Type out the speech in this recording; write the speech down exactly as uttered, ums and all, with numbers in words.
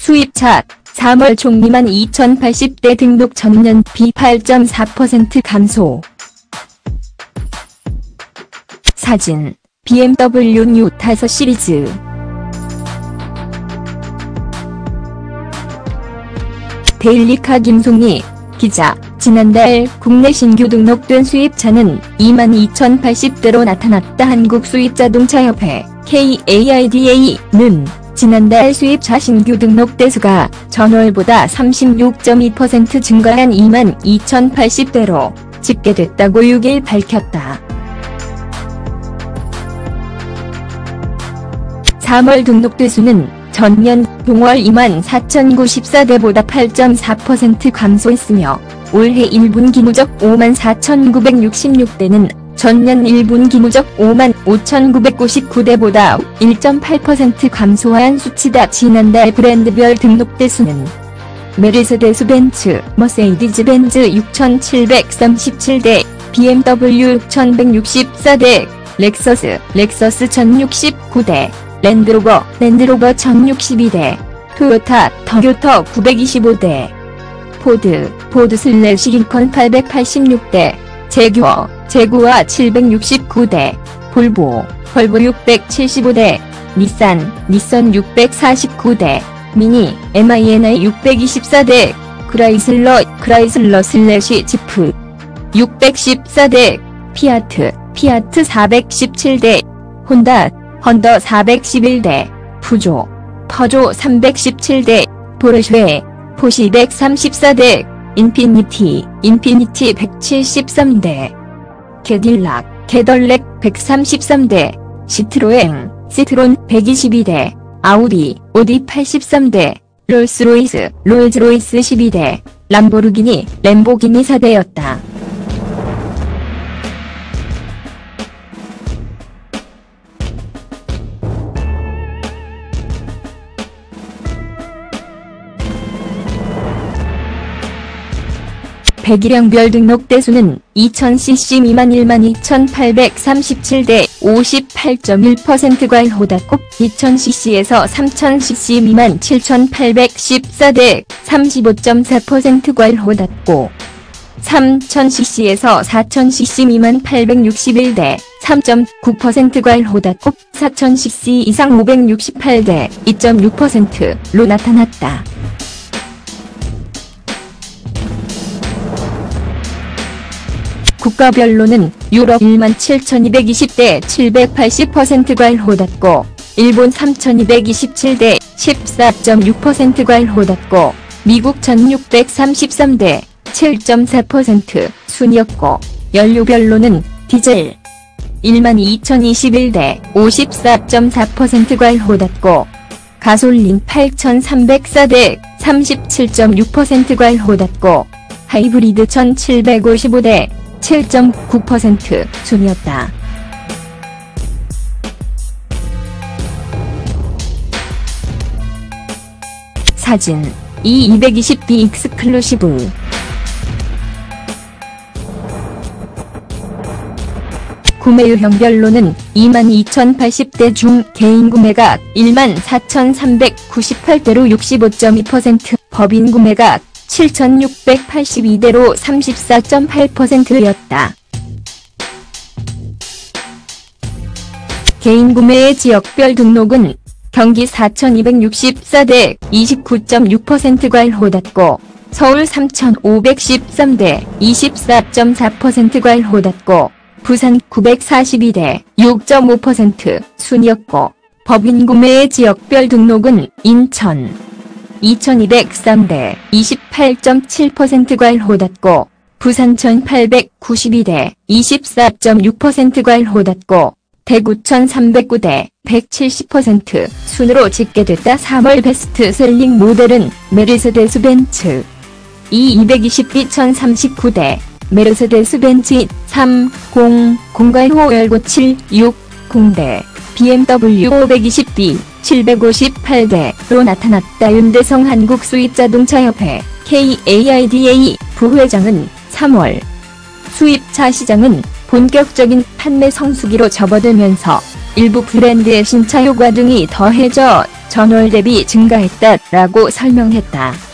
수입차 삼월 총 이만 이천팔십 대 등록 전년 비 팔 점 사 퍼센트 감소. 사진 비엠더블유 뉴 다섯 시리즈. 데일리카 김송희 기자. 지난달 국내 신규 등록된 수입차는 이만 이천팔십 대로 나타났다. 한국수입자동차협회 케이에이아이디에이는 지난달 수입차 신규 등록 대수가 전월보다 삼십육 점 이 퍼센트 증가한 이만 이천팔십 대로 집계됐다고 육 일 밝혔다. 삼월 등록 대수는 전년 동월 이만 사천구십사 대보다 팔 점 사 퍼센트 감소했으며 올해 일 분기 누적 오만 사천구백육십육 대는 전년 일 분기 누적 오만 오천구백구십구 대보다 일 점 팔 퍼센트 감소한 수치다. 지난달 브랜드별 등록 대수는 메르세데스 벤츠, 머세디스 벤츠 육천칠백삼십칠 대, 비엠더블유 육천백육십사 대, 렉서스, 렉서스 천육십구 대, 랜드로버, 랜드로버 천육십이 대, 토요타, 터요타 구백이십오 대, 포드, 포드 슬래시 링컨 팔백팔십육 대, 제규어, 제구어 칠백육십구 대, 볼보, 볼보 육백칠십오 대, 닛산, 닛산 육백사십구 대, 미니, 엠아이엔아이 육백이십사 대, 크라이슬러, 크라이슬러 슬래시 지프 육백십사 대, 피아트, 피아트 사백십칠 대, 혼다, 헌더 사백십일 대, 푸조, 퍼조 삼백십칠 대, 포르쉐, 포시 백삼십사 대, 인피니티, 인피니티 백칠십삼 대, 캐딜락, 캐덜렉 백삼십삼 대, 시트로엔, 시트론 백이십이 대, 아우디, 오디 팔십삼 대, 롤스로이스, 롤즈로이스 십이 대, 람보르기니, 램보기니 사 대였다. 배기량별 등록 대수는 이천 씨씨 미만 일만 이천팔백삼십칠 대 오십팔 점 일 퍼센트가 호닫고 이천 씨씨에서 삼천 씨씨 미만 칠천팔백십사 대 삼십오 점 사 퍼센트가 호닫고 삼천 씨씨에서 사천 씨씨 미만 팔백육십일 대 삼 점 구 퍼센트가 호닫고 사천 씨씨 이상 오백육십팔 대 이 점 육 퍼센트로 나타났다. 국가별로는 유럽 일만 칠천이백이십 대 칠백팔십 퍼센트가 호닫고 일본 삼천이백이십칠 대 십사 점 육 퍼센트가 호닫고 미국 천육백삼십삼 대 칠 점 사 퍼센트 순이었고 연료별로는 디젤 일만 이천이십일 대 오십사 점 사 퍼센트가 호닫고 가솔린 팔천삼백사 대 삼십칠 점 육 퍼센트가 호닫고 하이브리드 천칠백오십오 대 칠 점 구 퍼센트 순이었다. 사진 이 이백이십 비 익스클루시브. 구매 유형별로는 이만 이천팔십 대 중 개인 구매가 일만 사천삼백구십팔 대로 육십오 점 이 퍼센트, 법인 구매가 칠천육백팔십이 대로 삼십사 점 팔 퍼센트였다. 개인 구매의 지역별 등록은 경기 사천이백육십사 대 이십구 점 육 퍼센트가 호닫고 서울 삼천오백십삼 대 이십사 점 사 퍼센트가 호닫고 부산 구백사십이 대 육 점 오 퍼센트 순이었고 법인 구매의 지역별 등록은 인천 이천이백삼 대 이십팔 점 칠 퍼센트가 호닫고 부산 천팔백구십이 대 이십사 점 육 퍼센트가 호닫고 대구 천삼백구 대 백칠십 퍼센트 순으로 집계됐다. 삼월 베스트셀링 모델은 메르세데스 벤츠 이 이백이십 비 천삼십구 대, 메르세데스 벤츠 삼백십 호 칠백육십 대, 비엠더블유 오백이십 비 칠백오십팔 대로 나타났다. 윤대성 한국수입자동차협회 케이에이아이디에이 부회장은 삼월 수입차 시장은 본격적인 판매 성수기로 접어들면서 일부 브랜드의 신차 효과 등이 더해져 전월 대비 증가했다라고 설명했다.